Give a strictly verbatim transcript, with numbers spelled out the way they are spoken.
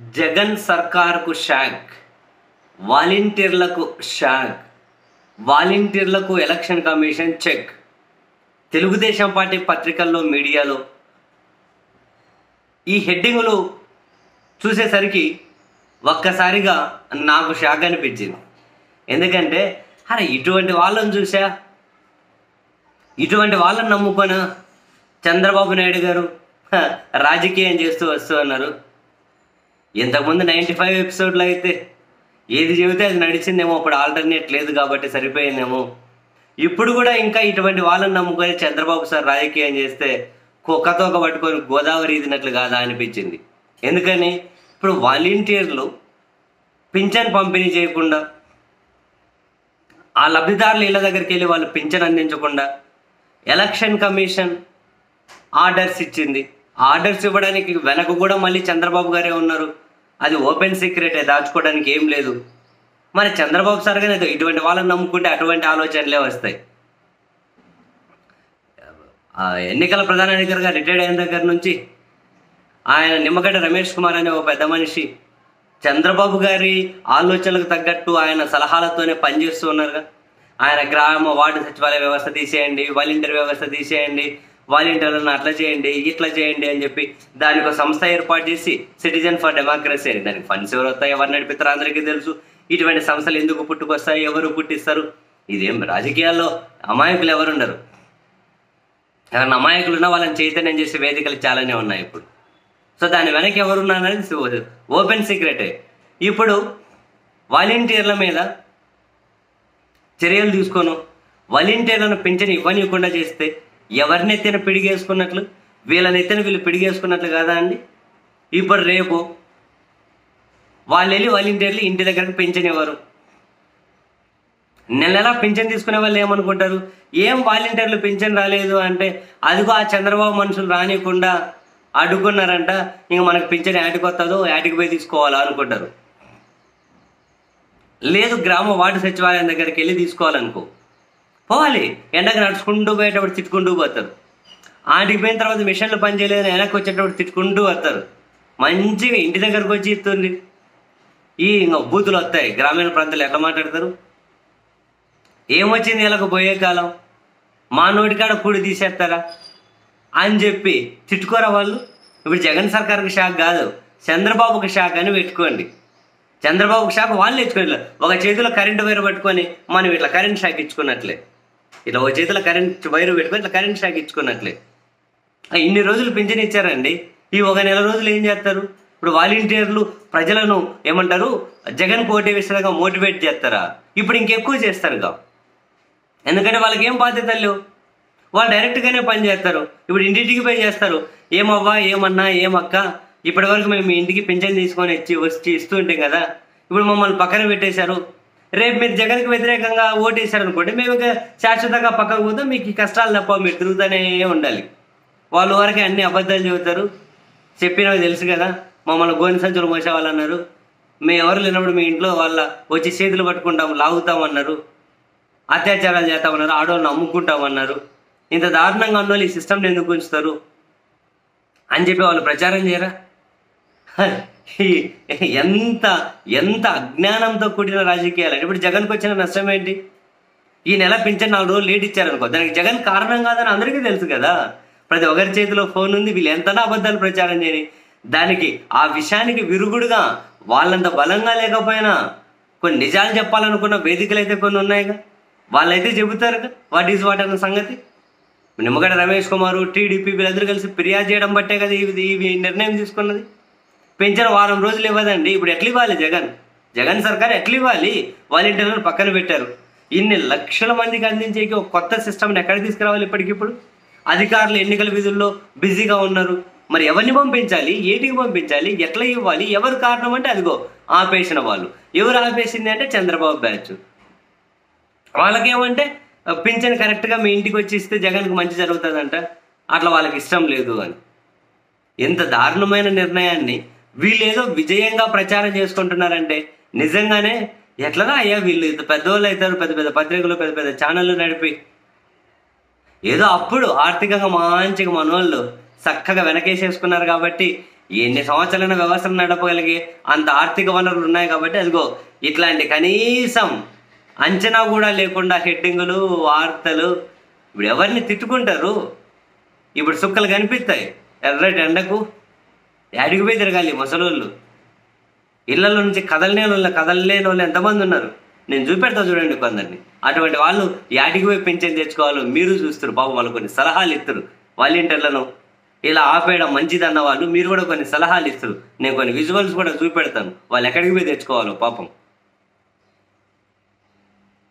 జగన్ సర్కార్కు షాక్, వాలంటీర్లకు షాక్, వాలంటీర్లకు election commission check. Telugu Desam party పత్రికల్లో, మీడియాలో ఈ హెడ్డింగులు చూసేసరికి ఒక్కసారిగా నాకు షాక్ అనిపించింది. ఎందుకంటే అరే ఇటువంటి వాళ్ళని చూసా, ఇటువంటి వాళ్ళని నమ్ముకొనా చంద్రబాబు నాయుడు గారు రాజకీయం చేస్తూ వస్తూ అన్నారు. ఇంతకుముందు నైంటీ ఫైవ్ ఎపిసోడ్లో అయితే ఏది చెబితే అది నడిచిందేమో, అప్పుడు ఆల్టర్నేట్ లేదు కాబట్టి సరిపోయిందేమో. ఇప్పుడు కూడా ఇంకా ఇటువంటి వాళ్ళని నమ్ముకొని చంద్రబాబు సార్ రాజకీయం చేస్తే కుక్కతోక పట్టుకొని గోదావరి ఈదినట్లు కాదా అనిపించింది. ఎందుకని ఇప్పుడు వాలంటీర్లు పింఛన్ పంపిణీ చేయకుండా, ఆ లబ్ధిదారుల ఇళ్ళ దగ్గరికి వెళ్ళి వాళ్ళు పింఛన్ అందించకుండా ఎలక్షన్ కమిషన్ ఆర్డర్స్ ఇచ్చింది. ఆర్డర్స్ ఇవ్వడానికి వెనక కూడా మళ్ళీ చంద్రబాబు గారే ఉన్నారు. అది ఓపెన్ సీక్రెటే, దాచుకోవడానికి ఏం లేదు. మరి చంద్రబాబు సార్ గానే ఇటువంటి వాళ్ళని నమ్ముకుంటే అటువంటి ఆలోచనలే వస్తాయి. ఎన్నికల ప్రధాన అధికారిగా రిటైర్డ్ అయిన దగ్గర నుంచి ఆయన నిమ్మగడ్డ రమేష్ కుమార్ అనే ఒక పెద్ద మనిషి చంద్రబాబు గారి ఆలోచనలకు తగ్గట్టు ఆయన సలహాలతోనే పనిచేస్తూ ఉన్నారుగా. ఆయన గ్రామ వార్డు సచివాలయ వ్యవస్థ తీసేయండి, వాలంటీర్ వ్యవస్థ తీసేయండి, వాలంటీర్లను అట్లా చేయండి, ఇట్లా చేయండి అని చెప్పి దానికి ఒక సంస్థ ఏర్పాటు చేసి సిటిజన్ ఫర్ డెమోక్రసీ అని, దానికి ఫండ్స్ ఎవరు వస్తాయి, ఎవరు నడిపిస్తారో అందరికీ తెలుసు. ఇటువంటి సంస్థలు ఎందుకు పుట్టుకొస్తాయి, ఎవరు పుట్టిస్తారు. ఇదేం రాజకీయాల్లో అమాయకులు ఎవరు ఉండరు. ఎవరైనా అమాయకులు ఉన్నా వాళ్ళని చైతన్యం చేసే వేదికలు చాలానే ఉన్నాయి ఇప్పుడు. సో దాని వెనక ఎవరున్నా అనేది ఓపెన్ సీక్రెటే. ఇప్పుడు వాలంటీర్ల మీద చర్యలు తీసుకోను, వాలంటీర్లను పింఛన్ ఇవ్వనివ్వకుండా చేస్తే ఎవరిని ఎత్తిన పిడిగేసుకున్నట్లు, వీళ్ళని ఎత్తిన వీళ్ళు పిడిగేసుకున్నట్లు కాదా అండి. ఇప్పుడు రేపు వాళ్ళు వెళ్ళి వాలంటీర్లు ఇంటి దగ్గరకు పింఛన్ ఇవ్వరు. నెల నెలా పింఛన్ తీసుకునే వాళ్ళు ఏమనుకుంటారు, ఏం వాలంటీర్లు పింఛన్ రాలేదు అంటే అదిగో ఆ చంద్రబాబు మనుషులు రానియకుండా అడ్డుకున్నారంట, ఇంక మనకు పింఛన్ యాటికి వస్తుందో యాటికి పోయి తీసుకోవాలా అనుకుంటారు. లేదు గ్రామ వార్డు సచివాలయం దగ్గరికి వెళ్ళి తీసుకోవాలనుకో, పోవాలి. ఎండకు నడుచుకుంటూ పోయేటప్పుడు తిట్టుకుంటూ పోతారు. ఆటికి పోయిన తర్వాత మిషన్లు పనిచేయలేదని వెనక్కి వచ్చేటప్పుడు తిట్టుకుంటూ వస్తారు. మంచిగా ఇంటి దగ్గరకు వచ్చి ఇస్తుంది. ఈ ఇంకా బూతులు వస్తాయి. గ్రామీణ ప్రాంతాలు ఎట్లా మాట్లాడతారు, ఏమొచ్చింది ఇలాగ పోయే కాలం, మా నోటికాడ కూడి తీసేస్తారా అని చెప్పి తిట్టుకోరా వాళ్ళు. ఇప్పుడు జగన్ సర్కార్కి షాక్ కాదు, చంద్రబాబుకి షాక్ అని పెట్టుకోండి. చంద్రబాబుకి షాక్ వాళ్ళు ఇచ్చుకోండి. ఒక చేతిలో కరెంటు వైరు పట్టుకొని మనం ఇట్లా కరెంట్ షాక్ ఇచ్చుకున్నట్లే, ఇట్లా ఒక చేతిలో కరెంట్ వైరు పెట్టుకొని ఇట్లా కరెంట్ షాక్ ఇచ్చుకున్నట్లే. ఇన్ని రోజులు పింఛన్ ఇచ్చారండి, ఈ ఒక నెల రోజులు ఏం చేస్తారు. ఇప్పుడు వాలంటీర్లు ప్రజలను ఏమంటారు, జగన్ పోటీ విషయంగా మోటివేట్ చేస్తారా, ఇప్పుడు ఇంకెక్కువ చేస్తారుగా. ఎందుకంటే వాళ్ళకి ఏం బాధ్యతలు లేవు, వాళ్ళు డైరెక్ట్గానే పని చేస్తారు. ఇప్పుడు ఇంటింటికి పోయి చేస్తారు. ఏమవ్వా, ఏమన్నా, ఏమక్క, ఇప్పటి వరకు మేము మీ ఇంటికి పింఛన్ తీసుకొని వచ్చి వచ్చి ఇస్తూ ఉంటాం కదా, ఇప్పుడు మమ్మల్ని పక్కన పెట్టేశారు. రేపు మీరు జగన్కి వ్యతిరేకంగా ఓటేశారు అనుకోండి, మేము ఇక శాశ్వతంగా పక్కకు పోతాం, మీకు ఈ కష్టాలు తప్ప మీరు తిరుగుతూనే ఉండాలి. వాళ్ళు వరకే అన్ని అబద్ధాలు చెబుతారు. చెప్పినవి తెలుసు కదా, మమ్మల్ని గోని సంచులు మోసేవాళ్ళు అన్నారు, మేము ఎవరు లేనప్పుడు మీ ఇంట్లో వాళ్ళ వచ్చి చేతులు పట్టుకుంటాం, లాగుతామన్నారు, అత్యాచారాలు చేస్తామన్నారు, ఆడవాళ్ళని అమ్ముకుంటామన్నారు. ఇంత దారుణంగా ఉన్న వాళ్ళు ఈ సిస్టమ్ని ఎందుకు ఉంచుతారు అని చెప్పి వాళ్ళు ప్రచారం చేయరా. ఎంత ఎంత అజ్ఞానంతో కూడిన రాజకీయాలు. ఇప్పుడు జగన్కి వచ్చిన నష్టం ఏంటి, ఈ నెల పింఛన్ నాలుగు రోజులు లేట్ ఇచ్చారనుకో, దానికి జగన్ కారణం కాదని అందరికీ తెలుసు కదా. ప్రతి ఒక్కరి చేతిలో ఫోన్ ఉంది, వీళ్ళు ఎంతనా అబద్ధాలు ప్రచారం చేయని దానికి ఆ విషయానికి విరుగుడుగా వాళ్ళంత బలంగా లేకపోయినా కొన్ని నిజాలు చెప్పాలనుకున్న వేదికలు అయితే కొన్ని ఉన్నాయిగా, వాళ్ళైతే చెబుతారుగా వాట్ ఈజ్ వాట్ అన్న సంగతి. నిమ్మగడ్డ రమేష్ కుమారు, టీడీపీ వీళ్ళందరూ కలిసి ఫిర్యాదు చేయడం బట్టే కదా ఇది ఈ నిర్ణయం తీసుకున్నది. పెంచిన వారం రోజులు ఇవ్వదండి. ఇప్పుడు ఎట్లా ఇవ్వాలి జగన్ జగన్ సర్కార్ ఎట్లా ఇవ్వాలి. వాలంటీర్లను పక్కన పెట్టారు. ఇన్ని లక్షల మందికి అందించేకి ఒక కొత్త సిస్టమ్ని ఎక్కడ తీసుకురావాలి. ఇప్పటికిప్పుడు అధికారులు ఎన్నికల విధుల్లో బిజీగా ఉన్నారు. మరి ఎవరిని పంపించాలి, ఏటికి పంపించాలి, ఎట్లా ఇవ్వాలి, ఎవరు కారణం అంటే అదిగో ఆపేసిన వాళ్ళు. ఎవరు ఆపేసింది అంటే చంద్రబాబు బ్యాచ్. వాళ్ళకేమంటే పింఛన్ కరెక్ట్గా మీ ఇంటికి వచ్చి ఇస్తే జగన్కి మంచి జరుగుతుందంట, అట్లా వాళ్ళకి ఇష్టం లేదు అని. ఎంత దారుణమైన నిర్ణయాన్ని వీళ్ళు ఏదో విజయంగా ప్రచారం చేసుకుంటున్నారంటే నిజంగానే ఎట్లనా అయ్యా వీళ్ళు ఇంత పెద్దవాళ్ళు అవుతారు, పెద్ద పెద్ద పత్రికలు పెద్ద పెద్ద ఛానళ్ళు నడిపి ఏదో అప్పుడు ఆర్థికంగా మంచిగా మనోళ్ళు చక్కగా వెనకేసేసుకున్నారు కాబట్టి ఎన్ని సంవత్సరాలైన వ్యవస్థను నడపగలిగే అంత ఆర్థిక వనరులు ఉన్నాయి కాబట్టి అదిగో ఇట్లాంటి కనీసం అంచనా కూడా లేకుండా హెడ్డింగులు వార్తలు ఇప్పుడు ఎవరిని తిట్టుకుంటారు? ఇప్పుడు సుక్కలు కనిపిస్తాయి ఎర్రటి ఎండకు యాడికి పోయి తిరగాలి ముసలోళ్ళు. ఇళ్లలో నుంచి కదలలేని వాళ్ళు కదలలేని వాళ్ళు ఎంతమంది ఉన్నారు? నేను చూపెడతా చూడండి కొందరిని. అటువంటి వాళ్ళు యాడికి పోయి పెన్షన్ తెచ్చుకోవాలో మీరు చూస్తారు. పాపం వాళ్ళు కొన్ని సలహాలు ఇస్తారు. వాలంటీర్లను ఇలా ఆపేయడం మంచిది అన్న వాళ్ళు మీరు కూడా కొన్ని సలహాలు ఇస్తారు. నేను కొన్ని విజువల్స్ కూడా చూపెడతాను వాళ్ళు ఎక్కడికి పోయి తెచ్చుకోవాలో పాపం.